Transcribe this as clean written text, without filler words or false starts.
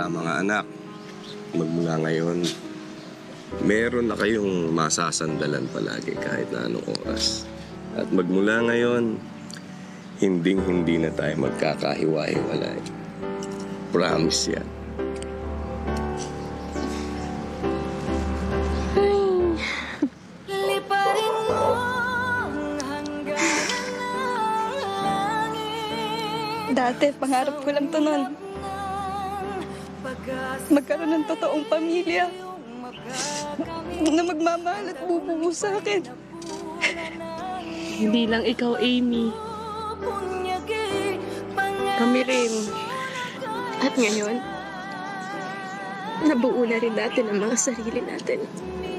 mga anak, magmula ngayon, meron na kayong masasandalan palagi kahit na anong oras. At magmula ngayon, hinding-hindi na tayo magkakahiwa-hiwalay. Promise yan. Dati, pangarap ko lang to nun. Magkaroon ng totoong pamilya na magmamahal at bubuo sa akin. Hindi lang ikaw, Amy. Kami rin. At ngayon, nabuo na rin natin ang mga sarili natin.